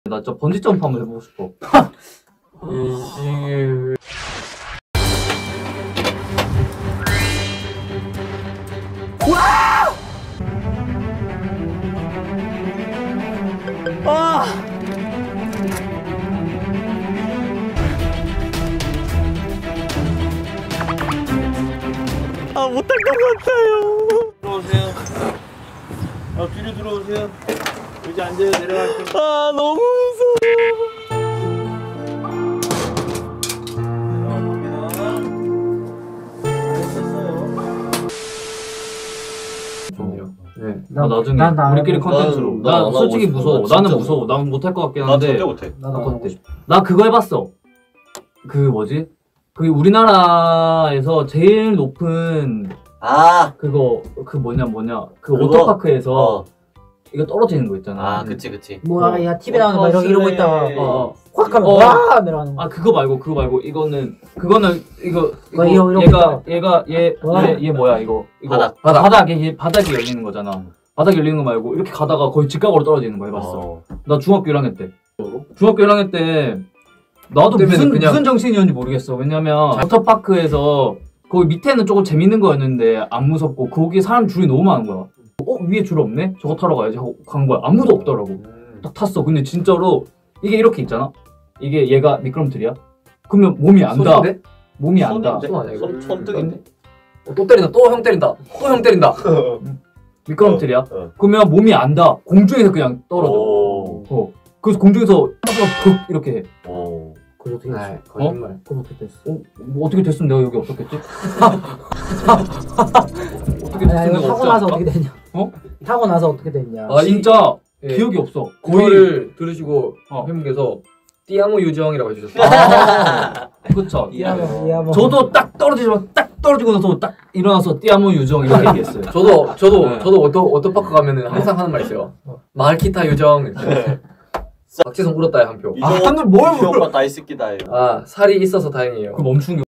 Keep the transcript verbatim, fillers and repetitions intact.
나 진짜 번지 점프 한번 해보고 싶어. 이지. 와! 아! 아, 못할 것 같아요. 들어오세요. 아, 뒤로 들어오세요. 여기 앉아요. 내려갈게요. 아, 너무 무서워. 네. 나 나중에 난, 난, 우리끼리 난, 컨텐츠로. 난 나 안 솔직히 하고 싶어. 무서워. 나 나는 진짜 무서워. 난 못할 것 같긴 나 한데. 절대 못해. 나도 어때? 하고 싶어. 나 그거 해봤어. 그 뭐지? 그 우리나라에서 제일 높은 아, 그거 그 뭐냐 뭐냐 그 그거? 워터파크에서 어. 이거 떨어지는 거 있잖아. 아, 그치, 그치. 뭐야, 어. 야, 티비 나오는 거 이러고, 이러고 있다가, 어, 어. 확 하면, 어. 와! 내려가는 거. 아 그거 말고 그거 말고 이거는 그거는 이거 이거 이거 이러고 얘가 얘가 얘 와. 얘 얘 뭐야 이거 이거 바닥. 바닥 바닥에 얘 바닥이 열리는 거잖아. 바닥 열리는 거 말고 이렇게 가다가 거의 직각으로 떨어지는 거 해봤어. 어. 나 중학교 일 학년 때. 중학교 일 학년 때 나도 무슨 그냥- 무슨 정신이었는지 모르겠어. 왜냐면 워터파크에서 거기 밑에는 조금 재밌는 거였는데 안 무섭고 거기 사람 줄이 너무 많은 거야. 어 위에 줄 없네? 저거 타러 가야지 하고 간 거야. 아무도 없더라고. 딱 탔어. 근데 진짜로 이게 이렇게 있잖아. 이게 얘가 미끄럼틀이야. 그러면 몸이 안 닿아. 손인데? 몸이 안 닿아. 손인데? 손 아니야, 이거? 손, 손등인데? 어, 또 때린다. 또 형 때린다. 또 형 때린다. 미끄럼틀이야. 어, 어. 그러면 몸이 안 닿아. 공중에서 그냥 떨어져. 오. 어. 그래서 공중에서 푹 이렇게 해. 오. 그거 어떻게 됐어? 아, 거짓말. 그거 어떻게 됐어? 어? 뭐 어떻게 됐으면 내가 여기 없었겠지? 어떻게 야, 됐으면 이거 내가 타고 없지 나서 않을까? 어떻게 됐냐? 어? 타고 나서 어떻게 됐냐? 아 진짜 예. 기억이 없어. 거의 이거를 들으시고 어. 팬분께서 띠아모 유정이라고 해주셨어요. 아, 그쵸. 이하모, 이하모. 저도 딱 떨어지지만 딱 떨어지고 나서 딱 일어나서 띠아모 유정 이렇게 얘기했어요. 저도 저도 네. 저도 워터 워터파크 가면은 항상 하는 말 있어요. 마을키타 유정. 박지성 울었다에 한 표. 유정, 아, 하늘 뭘 유정 울어. 오빠 다이스키다예요. 아, 살이 있어서 다행이에요. 그 멈춘 게